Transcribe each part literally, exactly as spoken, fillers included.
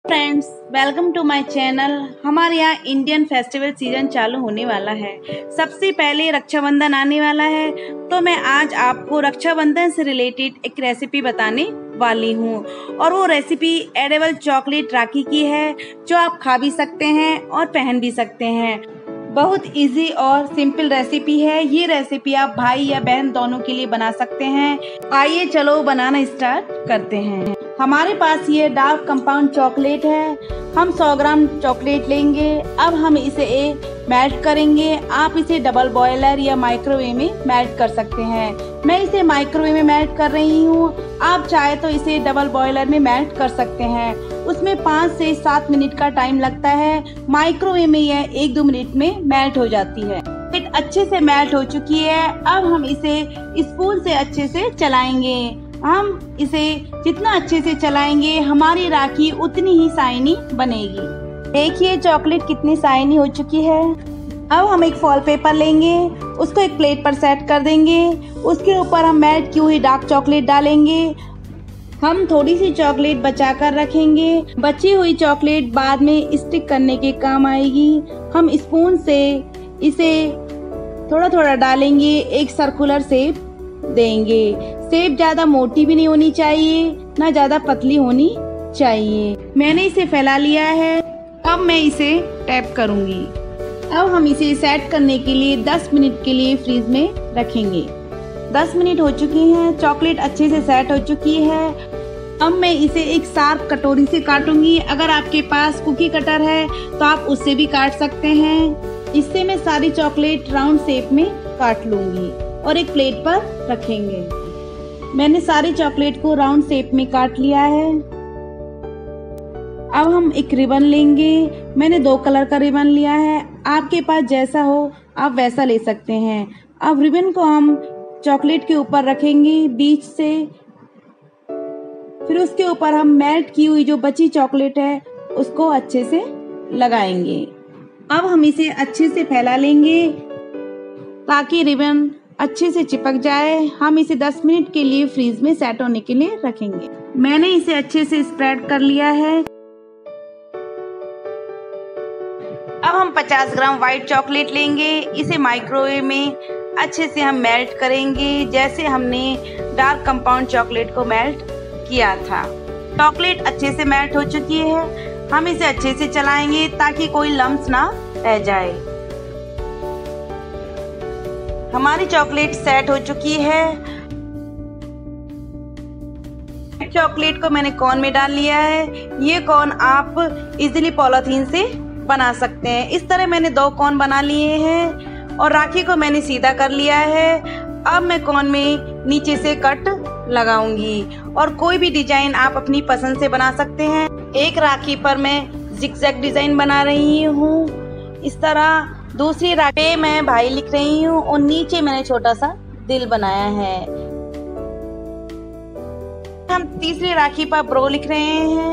Friends, welcome to my channel. हमारे यहाँ Indian festival season चालू होने वाला है। सबसे पहले रक्षाबंधन आने वाला है, तो मैं आज आपको रक्षाबंधन से रिलेटेड एक रेसिपी बताने वाली हूँ। और वो रेसिपी एडिबल चॉकलेट राखी की है, जो आप खा भी सकते हैं और पहन भी सकते हैं। बहुत इजी और सिंपल रेसिपी है। ये रेसिपी आप भाई या बहन दोनों के लिए बना सकते हैं। आइए चलो बनाना स्टार्ट करते हैं। हमारे पास ये डार्क कंपाउंड चॉकलेट है। हम सौ ग्राम चॉकलेट लेंगे। अब हम इसे मेल्ट करेंगे। आप इसे डबल बॉयलर या माइक्रोवेव में मेल्ट कर सकते हैं। मैं इसे माइक्रोवेव में मेल्ट कर रही हूँ। आप चाहे तो इसे डबल बॉयलर में मेल्ट कर सकते हैं। उसमें पाँच से सात मिनट का टाइम लगता है। माइक्रोवेव में यह एक दो मिनट में मेल्ट हो जाती है। चॉकलेट अच्छे से मेल्ट हो चुकी है। अब हम इसे स्पून से अच्छे से चलाएंगे। हम इसे जितना अच्छे से चलाएंगे, हमारी राखी उतनी ही शाइनी बनेगी। देखिए चॉकलेट कितनी शाइनी हो चुकी है। अब हम एक फॉल पेपर लेंगे, उसको एक प्लेट पर सेट कर देंगे। उसके ऊपर हम मेल्ट की हुई डार्क चॉकलेट डालेंगे। हम थोड़ी सी चॉकलेट बचा कर रखेंगे। बची हुई चॉकलेट बाद में स्टिक करने के काम आएगी। हम स्पून से इसे थोड़ा थोड़ा डालेंगे, एक सर्कुलर शेप देंगे। शेप ज्यादा मोटी भी नहीं होनी चाहिए, ना ज्यादा पतली होनी चाहिए। मैंने इसे फैला लिया है। अब मैं इसे टैप करूंगी। अब हम इसे सेट करने के लिए दस मिनट के लिए फ्रीज में रखेंगे। दस मिनट हो चुकी हैं। चॉकलेट अच्छे से सेट हो चुकी है। अब मैं इसे एक शार्प कटोरी से काटूंगी। अगर आपके पास कुकी कटर है तो आप उससे भी काट सकते हैं। इससे मैं सारी चॉकलेट राउंड शेप में काट लूंगी और एक प्लेट पर रखेंगे। मैंने सारी चॉकलेट को राउंड शेप में काट लिया है। अब हम एक रिबन लेंगे। मैंने दो कलर का रिबन लिया है। आपके पास जैसा हो आप वैसा ले सकते हैं। अब रिबन को हम चॉकलेट के ऊपर रखेंगे बीच से। फिर उसके ऊपर हम मेल्ट की हुई जो बची चॉकलेट है उसको अच्छे से लगाएंगे। अब हम इसे अच्छे से फैला लेंगे ताकि रिबन अच्छे से चिपक जाए। हम इसे दस मिनट के लिए फ्रीज में सेट होने के लिए रखेंगे। मैंने इसे अच्छे से स्प्रेड कर लिया है। अब हम पचास ग्राम व्हाइट चॉकलेट लेंगे। इसे माइक्रोवेव में अच्छे से हम मेल्ट करेंगे, जैसे हमने डार्क कंपाउंड चॉकलेट को मेल्ट किया था। चॉकलेट अच्छे से मेल्ट हो चुकी है। हम इसे अच्छे से चलाएंगे ताकि कोई लम्स ना रह जाए। हमारी चॉकलेट सेट हो चुकी है। चॉकलेट को मैंने कोन में डाल लिया है। ये कोन आप इजीली पॉलीथीन से बना सकते हैं। इस तरह मैंने दो कोन बना लिए हैं और राखी को मैंने सीधा कर लिया है। अब मैं कोन में नीचे से कट लगाऊंगी और कोई भी डिजाइन आप अपनी पसंद से बना सकते हैं। एक राखी पर मैं जिगजैग डिजाइन बना रही हूँ इस तरह। दूसरी राखी पे मैं भाई लिख रही हूँ और नीचे मैंने छोटा सा दिल बनाया है। हम तीसरी राखी पर ब्रो लिख रहे हैं।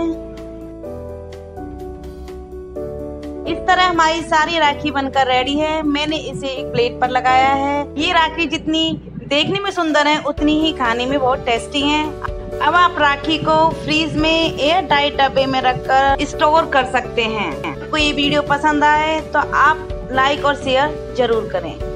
इस तरह हमारी सारी राखी बनकर रेडी है। मैंने इसे एक प्लेट पर लगाया है। ये राखी जितनी देखने में सुंदर है उतनी ही खाने में बहुत टेस्टी है। अब आप राखी को फ्रीज में एयर टाइट डब्बे में रखकर स्टोर कर सकते हैं। आपको ये वीडियो पसंद आए तो आप लाइक और शेयर जरूर करें।